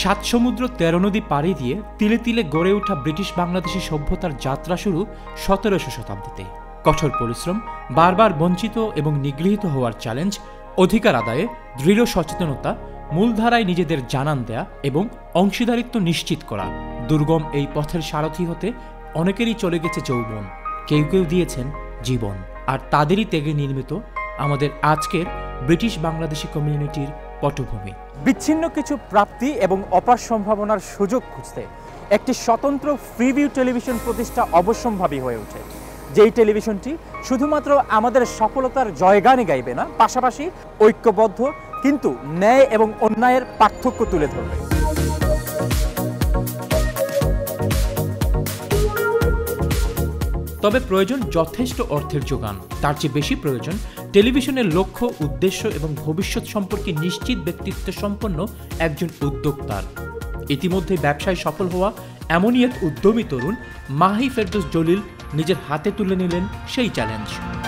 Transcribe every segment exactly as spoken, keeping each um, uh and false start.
সাত সমুদ্র তেরো নদী পাড়ি দিয়ে তিলে তিলে গড়ে ওঠা ব্রিটিশ বাংলাদেশি সভ্যতার যাত্রা শুরু সতেরোশো শতাব্দীতে। কঠোর পরিশ্রম, বারবার বঞ্চিত এবং নিগৃহীত হওয়ার চ্যালেঞ্জ, অধিকার আদায়ে দৃঢ় সচেতনতা, মূলধারায় নিজেদের জানান দেয়া এবং অংশীদারিত্ব নিশ্চিত করা। দুর্গম এই পথের সারথি হতে অনেকেরই চলে গেছে যৌবন, কেউ কেউ দিয়েছেন জীবন। আর তাদেরই ত্যাগে নির্মিত আমাদের আজকের ব্রিটিশ বাংলাদেশি কমিউনিটির পটভূমি। বিচ্ছিন্ন কিছু প্রাপ্তি এবং অপার সম্ভাবনার সুযোগ খুঁজতে একটি স্বতন্ত্র ফ্রিভিউ টেলিভিশন প্রতিষ্ঠা অবশ্যম্ভাবী হয়ে ওঠে, যেই টেলিভিশনটি শুধুমাত্র আমাদের সফলতার জয়গানই গাইবে না, পাশাপাশি ঐক্যবদ্ধ কিন্তু ন্যায় এবং অন্যায়ের পার্থক্য তুলে ধরবে। তবে প্রয়োজন যথেষ্ট অর্থের যোগান। তার চেয়ে বেশি প্রয়োজন টেলিভিশনের লক্ষ্য, উদ্দেশ্য এবং ভবিষ্যৎ সম্পর্কে নিশ্চিত ব্যক্তিত্ব সম্পন্ন একজন উদ্যোক্তার। ইতিমধ্যে ব্যবসায় সফল হওয়া এমনই এক উদ্যমী তরুণ মাহি ফেরদৌস জলিল নিজের হাতে তুলে নিলেন সেই চ্যালেঞ্জ।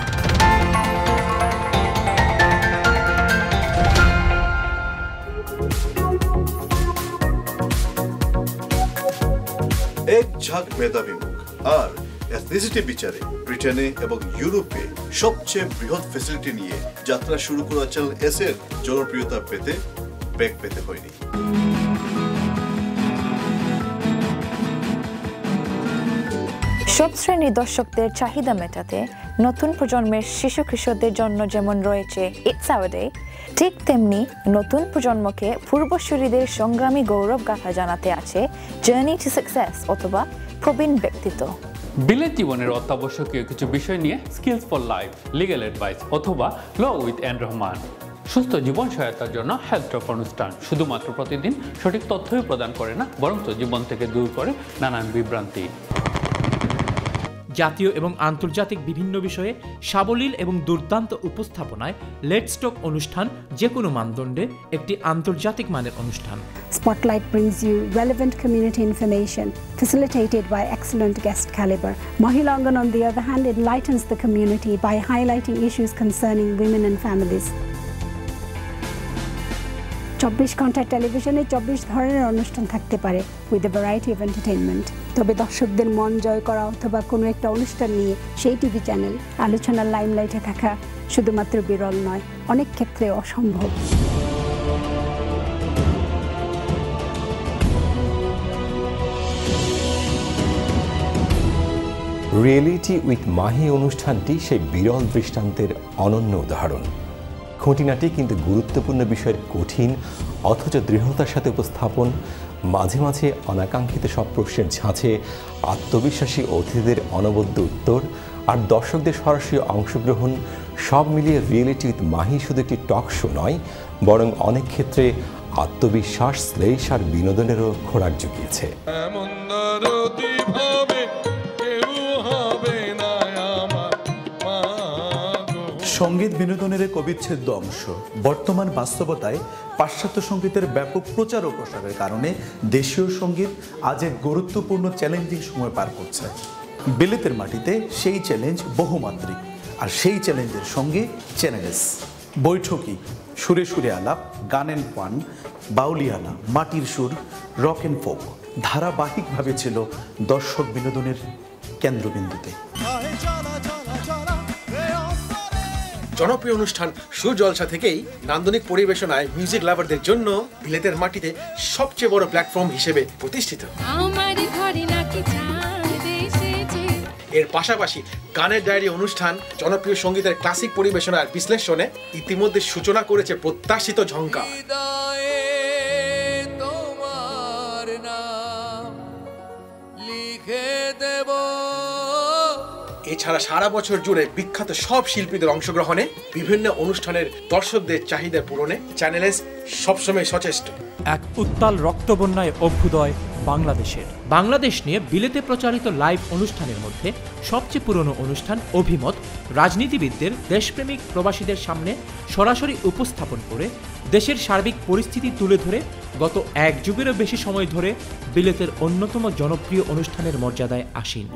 এক ঝাঁক মেধাবী মুখ আর এথনিসিটি বিচারে ব্রিটেনে এবং ইউরোপে সবচেয়ে বৃহৎ ফ্যাসিলিটি নিয়ে যাত্রা শুরু করা চ্যানেল এস এর জনপ্রিয়তা পেতে বেগ পেতে হয়নি। সব শ্রেণীর দর্শকদের চাহিদা মেটাতে নতুন প্রজন্মের শিশু কিশোরদের জন্য যেমন রয়েছে ইটস আওয়ার ডে, ঠিক তেমনি নতুন প্রজন্মকে পূর্বসূরীদের সংগ্রামী গৌরব গাথা জানাতে আছে জার্নি টু সাকসেস অথবা প্রবীণ ব্যক্তিত্ব। বিলেত জীবনের অত্যাবশ্যকীয় কিছু বিষয় নিয়ে skills for life, legal advice অথবা ল উইথ এন রহমান। সুস্থ জীবন সহায়তার জন্য হেলথ টক অনুষ্ঠান শুধুমাত্র প্রতিদিন সঠিক তথ্যই প্রদান করে না, বরঞ্চ জীবন থেকে দূর করে নানান বিভ্রান্তি। জাতীয় এবং আন্তর্জাতিক বিভিন্ন বিষয়ে সাবলীল এবং দুর্দান্ত উপস্থাপনায় লেটস টক অনুষ্ঠান যে কোনো মানদণ্ডে একটি আন্তর্জাতিক মানের অনুষ্ঠান। Spotlight brings you relevant community information facilitated by excellent guest caliber. Mahilangan, on the other hand, enlightens the community by highlighting issues concerning women and families. চব্বিশ ঘন্টার টেলিভিশনে চব্বিশ ধরনের অনুষ্ঠান থাকতে পারে with a variety of entertainment. তবে দর্শকদের মন জয় করা অথবা কোনো একটা অনুষ্ঠান নিয়ে সেই টিভি চ্যানেল আলোচনার লাইমলাইটে থাকা শুধুমাত্র বিরল নয়, অনেক ক্ষেত্রে অসম্ভব। রিয়েলিটি উইথ মাহি অনুষ্ঠানটি সেই বিরল দৃষ্টান্তের অনন্য উদাহরণ। খুঁটিনাটি কিন্তু গুরুত্বপূর্ণ বিষয়ের কঠিন অথচ দৃঢ়তার সাথে উপস্থাপন, মাঝে মাঝে অনাকাঙ্ক্ষিত সব প্রশ্নের ঝাঁঝে আত্মবিশ্বাসী অতিথিদের অনবদ্য উত্তর আর দর্শকদের সরাসরি অংশগ্রহণ, সব মিলিয়ে রিয়েলিটি উইথ মাহি শুধু একটি টক শো নয়, বরং অনেক ক্ষেত্রে আত্মবিশ্বাস, শ্লেষ আর বিনোদনেরও খোরাক জুগিয়েছে। সঙ্গীত বিনোদনের এক অবিচ্ছেদ্য অংশ। বর্তমান বাস্তবতায় পাশ্চাত্য সঙ্গীতের ব্যাপক প্রচার ও প্রসারের কারণে দেশীয় সঙ্গীত আজ এক গুরুত্বপূর্ণ চ্যালেঞ্জিং সময় পার করছে। বিলেতের মাটিতে সেই চ্যালেঞ্জ বহুমাত্রিক, আর সেই চ্যালেঞ্জের সঙ্গে চ্যানেলস বৈঠকি, সুরে সুরে আলাপ, গান অ্যান্ড ফান, বাউলিয়ানা, মাটির সুর, রক অ্যান্ড ফোক ধারাবাহিকভাবে ছিল দর্শক বিনোদনের কেন্দ্রবিন্দুতে। জনপ্রিয় অনুষ্ঠান সুজলসা থেকেই নান্দনিক পরিবেশনায় মিউজিক লাভারদের জন্য বিলেতের মাটিতে সবচেয়ে বড় প্ল্যাটফর্ম হিসেবে প্রতিষ্ঠিত। এর পাশাপাশি গানের ডায়েরি অনুষ্ঠান জনপ্রিয় সঙ্গীতের ক্লাসিক পরিবেশনার বিশ্লেষণে ইতিমধ্যে সূচনা করেছে প্রত্যাশিত ঝঙ্কার। এছাড়া সারা বছর জুড়ে বিখ্যাত সব শিল্পীদের অংশগ্রহণে বিভিন্ন অনুষ্ঠানের দর্শকদের চাহিদা পূরণে চ্যানেল এস সবসময় সচেষ্ট। এক উত্তাল রক্তবন্যায় অভ্যুদয় বাংলাদেশের। বাংলাদেশ নিয়ে বিলেতে প্রচারিত লাইভ অনুষ্ঠানের মধ্যে সবচেয়ে পুরনো অনুষ্ঠান অভিমত রাজনীতিবিদদের, দেশপ্রেমিক প্রবাসীদের সামনে সরাসরি উপস্থাপন করে দেশের সার্বিক পরিস্থিতি তুলে ধরে গত এক যুগেরও বেশি সময় ধরে বিলেতের অন্যতম জনপ্রিয় অনুষ্ঠানের মর্যাদায় আসীন।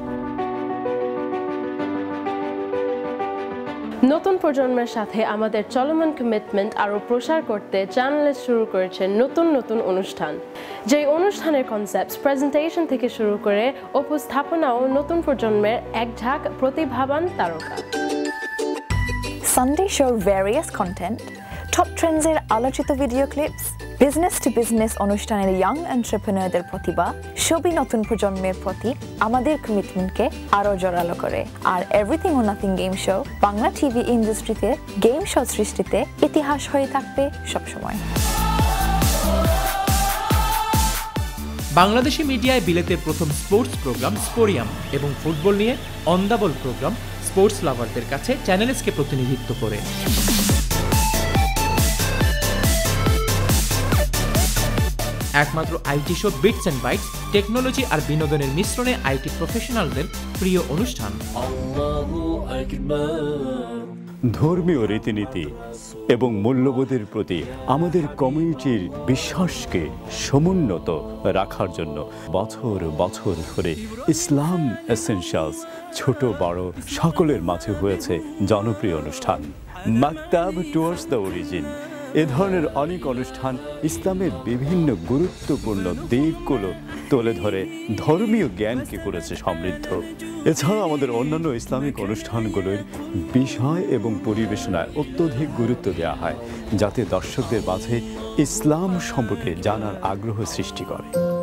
নতুন প্রজন্মের সাথে আমাদের চলমান কমিটমেন্ট আরও প্রসার করতে চ্যানেলে শুরু করেছে নতুন নতুন অনুষ্ঠান, যে অনুষ্ঠানের কনসেপ্ট প্রেজেন্টেশন থেকে শুরু করে উপস্থাপনা ও নতুন প্রজন্মের এক ঝাঁক প্রতিভাবান তারকা। Sunday show various content, top trends এর আলোচিত video clips, business to business অনুষ্ঠানের ইয়াং এন্টারপ্রেনারদের প্রতিভা সবই নতুন প্রজন্মের প্রতি আমাদের কমিটমেন্টকে আরও জোরালো করে। আর এভরিথিং ও nothing game show Bangla TV ইন্ডাস্ট্রিতে গেম শো সৃষ্টিতে ইতিহাস হয়ে থাকবে সবসময়। বাংলাদেশি মিডিয়ায় বিলেতের প্রথম স্পোর্টস প্রোগ্রাম স্পোরিয়াম এবং ফুটবল নিয়ে on the ball programme sports লাভারদের কাছে চ্যানেল এসকে প্রতিনিধিত্ব করে। একমাত্র IT show beats and bytes technology আর বিনোদনের মিশ্রণে আইটি প্রফেশনালদের প্রিয় অনুষ্ঠান। ধর্মীয় রীতিনীতি এবং মূল্যবোধের প্রতি আমাদের কমিউনিটির বিশ্বাসকে সমুন্নত রাখার জন্য বছর বছর ধরে ইসলাম এসেনশিয়ালস ছোট বড় সকলের মাঝে হয়েছে জনপ্রিয় অনুষ্ঠান। মাকতাব টুয়ার্ডস দ্য অরিজিন এ ধরনের অনেক অনুষ্ঠান ইসলামের বিভিন্ন গুরুত্বপূর্ণ দিকগুলো তুলে ধরে ধর্মীয় জ্ঞানকে করেছে সমৃদ্ধ। এছাড়া আমাদের অন্যান্য ইসলামিক অনুষ্ঠানগুলোর বিষয় এবং পরিবেশনায় অত্যধিক গুরুত্ব দেওয়া হয়, যাতে দর্শকদের মাঝে ইসলাম সম্পর্কে জানার আগ্রহ সৃষ্টি করে।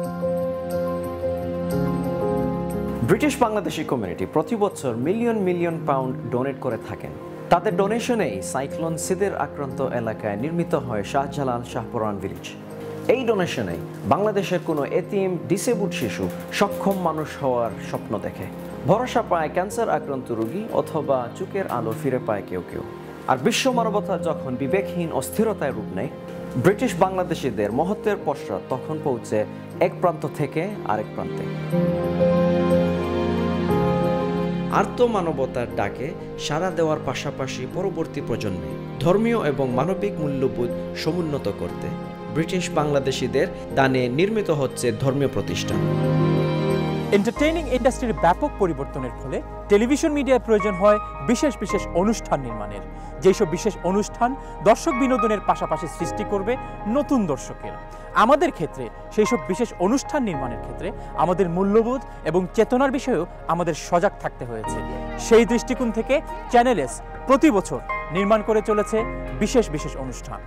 ব্রিটিশ বাংলাদেশি কমিউনিটি প্রতি বছর মিলিয়ন মিলিয়ন পাউন্ড ডোনেট করে থাকেন। তাদের ডোনেশনেই সাইক্লোন সিদের আক্রান্ত এলাকায় নির্মিত হয় শাহজালাল শাহপুরান ভিলেজ। এই ডোনেশনেই বাংলাদেশের কোনো এতিম ডিসেবলড শিশু সক্ষম মানুষ হওয়ার স্বপ্ন দেখে, ভরসা পায় ক্যান্সার আক্রান্ত রোগী অথবা চোখের আলো ফিরে পায় কেউ কেউ। আর বিশ্ব মানবতা যখন বিবেকহীন অস্থিরতায় রূপ নেয়, ব্রিটিশ বাংলাদেশিদের মহত্বের পশ্চাৎ তখন পৌঁছে এক প্রান্ত থেকে আরেক প্রান্তে। আর্ত মানবতার ডাকে সাড়া দেওয়ার পাশাপাশি পরবর্তী প্রজন্মে ধর্মীয় এবং মানবিক মূল্যবোধ সমুন্নত করতে ব্রিটিশ বাংলাদেশিদের দানে নির্মিত হচ্ছে ধর্মীয় প্রতিষ্ঠান। এন্টারটেইনিং ইন্ডাস্ট্রির ব্যাপক পরিবর্তনের ফলে টেলিভিশন মিডিয়ার প্রয়োজন হয় বিশেষ বিশেষ অনুষ্ঠান নির্মাণের, যেসব বিশেষ অনুষ্ঠান দর্শক বিনোদনের পাশাপাশি সৃষ্টি করবে নতুন দর্শকের। আমাদের ক্ষেত্রে সেই সব বিশেষ অনুষ্ঠান নির্মাণের ক্ষেত্রে আমাদের মূল্যবোধ এবং চেতনার বিষয়েও আমাদের সজাগ থাকতে হয়েছে। সেই দৃষ্টিকোণ থেকে চ্যানেল এস প্রতি বছর নির্মাণ করে চলেছে বিশেষ বিশেষ অনুষ্ঠান।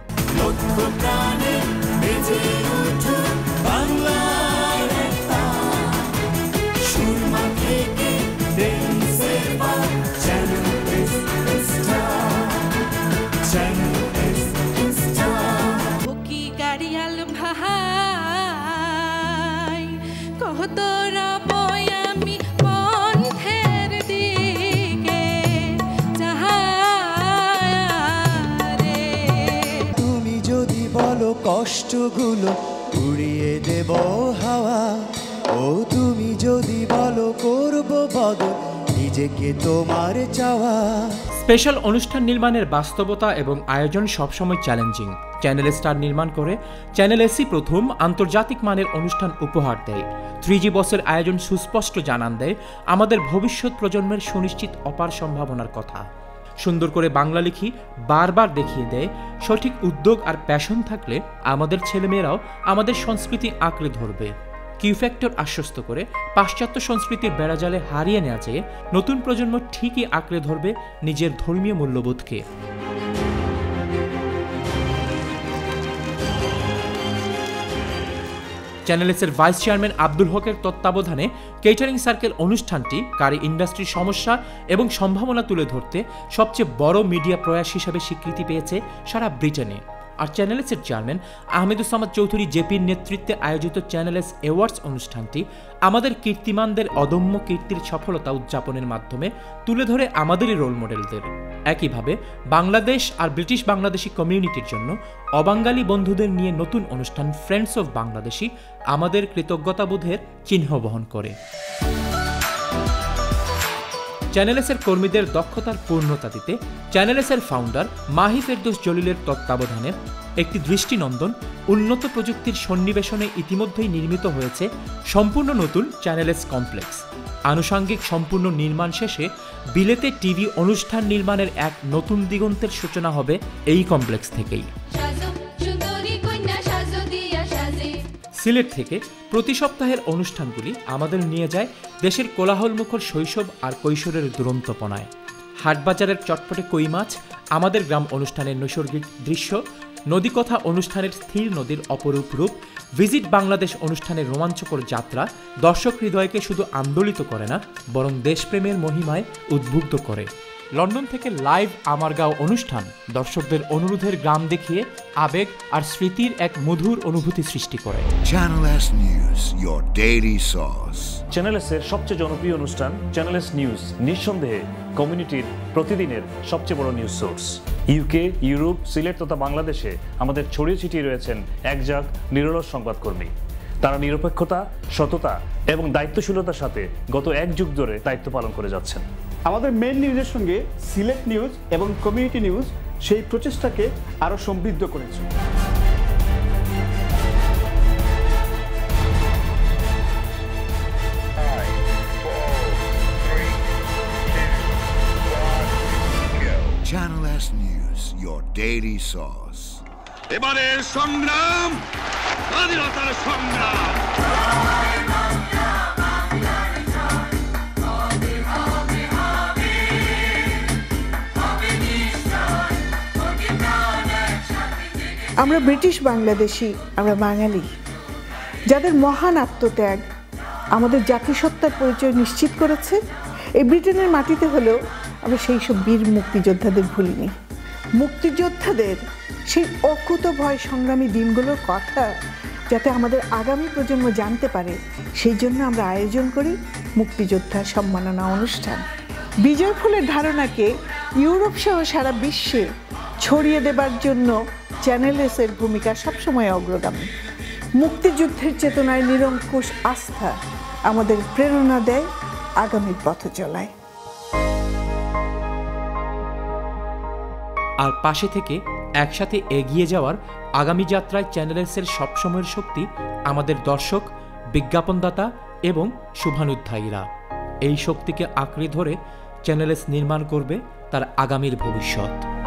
কষ্টগুলো উড়িয়ে দেব হাওয়া, ও তুমি যদি বলো করব বদল নিজেকে তোমার চাওয়া। স্পেশাল অনুষ্ঠান নির্মাণের বাস্তবতা এবং আয়োজন সবসময় চ্যালেঞ্জিং। চ্যানেল স্টার নির্মাণ করে চ্যানেল এসি প্রথম আন্তর্জাতিক মানের অনুষ্ঠান উপহার দেয়। থ্রি জি বসের আয়োজন সুস্পষ্ট জানান দেয় আমাদের ভবিষ্যৎ প্রজন্মের সুনিশ্চিত অপার সম্ভাবনার কথা। সুন্দর করে বাংলা লিখি বারবার দেখিয়ে দেয় সঠিক উদ্যোগ আর প্যাশন থাকলে আমাদের ছেলেমেয়েরাও আমাদের সংস্কৃতি আঁকড়ে ধরবে। কিউ ফ্যাক্টর আশ্বস্ত করে পাশ্চাত্য সংস্কৃতির বেড়াজালে হারিয়ে নেওয়া যায় নতুন প্রজন্ম ঠিকই আঁকড়ে ধরবে নিজের ধর্মীয় মূল্যবোধকে। চ্যানেল এসের ভাইস চেয়ারম্যান আব্দুল হকের তত্ত্বাবধানে কেটারিং সার্কেল অনুষ্ঠানটি কারি ইন্ডাস্ট্রির সমস্যা এবং সম্ভাবনা তুলে ধরতে সবচেয়ে বড় মিডিয়া প্রয়াস হিসাবে স্বীকৃতি পেয়েছে সারা ব্রিটেনে। আর চ্যানেল এসের চেয়ারম্যান আহমেদুজ্জামান চৌধুরী জেপির নেতৃত্বে আয়োজিত চ্যানেল এস অ্যাওয়ার্ডস অনুষ্ঠানটি আমাদের কীর্তিমানদের অদম্য কীর্তির সফলতা উদযাপনের মাধ্যমে তুলে ধরে আমাদেরই রোল মডেলদের। একইভাবে বাংলাদেশ আর ব্রিটিশ বাংলাদেশি কমিউনিটির জন্য অবাঙ্গালী বন্ধুদের নিয়ে নতুন অনুষ্ঠান ফ্রেন্ডস অফ বাংলাদেশি আমাদের কৃতজ্ঞতাবোধের চিহ্ন বহন করে। চ্যানেল এসের কর্মীদের দক্ষতার পূর্ণতা দিতে চ্যানেল এসের ফাউন্ডার মাহি ফেরদৌস জলিলের তত্ত্বাবধানে একটি দৃষ্টিনন্দন উন্নত প্রযুক্তির সন্নিবেশনে ইতিমধ্যেই নির্মিত হয়েছে সম্পূর্ণ নতুন চ্যানেল এস কমপ্লেক্স। আনুষাঙ্গিক সম্পূর্ণ নির্মাণ শেষে বিলেতে টিভি অনুষ্ঠান নির্মাণের এক নতুন দিগন্তের সূচনা হবে এই কমপ্লেক্স থেকেই। সিলেট থেকে প্রতি সপ্তাহের অনুষ্ঠানগুলি আমাদের নিয়ে যায় দেশের কোলাহলমুখর শৈশব আর কৈশোরের দুরন্তপনায়। হাটবাজারের চটপটে কই মাছ, আমাদের গ্রাম অনুষ্ঠানের নৈসর্গিক দৃশ্য, নদীকথা অনুষ্ঠানের স্থির নদীর অপরূপ রূপ, ভিজিট বাংলাদেশ অনুষ্ঠানের রোমাঞ্চকর যাত্রা দর্শক হৃদয়কে শুধু আন্দোলিত করে না, বরং দেশপ্রেমের মহিমায় উদ্বুদ্ধ করে। লন্ডন থেকে লাইভ আমার গাঁও অনুষ্ঠান দর্শকদের অনুরোধের গ্রাম দেখিয়ে আবেগ আর স্মৃতির এক মধুর অনুভূতি সৃষ্টি করে। Channel S News, your daily source. Channel S এর সবচেয়ে জনপ্রিয় অনুষ্ঠান চ্যানেল এস নিউজ নিঃসন্দেহে কমিউনিটির প্রতিদিনের সবচেয়ে বড় news source. UK, Europe, Sylhet তথা বাংলাদেশে আমাদের ছড়িয়ে ছিটিয়ে রয়েছেন একজাক নিরলস সংবাদকর্মী। তারা নিরপেক্ষতা, সততা এবং দায়িত্বশীলতার সাথে গত এক যুগ ধরে দায়িত্ব পালন করে যাচ্ছেন। আমাদের মেইন নিউজের সঙ্গে সিলেট নিউজ এবং কমিউনিটি নিউজ সেই প্রচেষ্টাকে আরও সমৃদ্ধ করেছে। Channel S News, your daily source. এবারের সংগ্রাম স্বাধীনতার সংগ্রাম। আমরা ব্রিটিশ বাংলাদেশি, আমরা বাঙালি, যাদের মহান আত্মত্যাগ আমাদের জাতিসত্তার পরিচয় নিশ্চিত করেছে। এই ব্রিটেনের মাটিতে হলেও আমরা সেই সব বীর মুক্তিযোদ্ধাদের ভুলিনি। মুক্তিযোদ্ধাদের সেই অকুতভয় সংগ্রামী দিনগুলোর কথা যাতে আমাদের আগামী প্রজন্ম জানতে পারে, সেই জন্য আমরা আয়োজন করি মুক্তিযোদ্ধা সম্মাননা অনুষ্ঠান। বিজয় ফুলের ধারণাকে ইউরোপ সহ সারা বিশ্বে ছড়িয়ে দেবার জন্য চ্যানেল এস এর ভূমিকা সবসময় অগ্রগামী। মুক্তিযুদ্ধের চেতনায় নিরঙ্কুশ আস্থা আমাদের প্রেরণা দেয় আগামীর পথ চলায়। আর পাশে থেকে একসাথে এগিয়ে যাওয়ার আগামী যাত্রায় চ্যানেল এস এর সবসময়ের শক্তি আমাদের দর্শক, বিজ্ঞাপনদাতা এবং শুভানুধ্যায়ীরা। এই শক্তিকে আঁকড়ে ধরে চ্যানেল এস নির্মাণ করবে তার আগামীর ভবিষ্যৎ।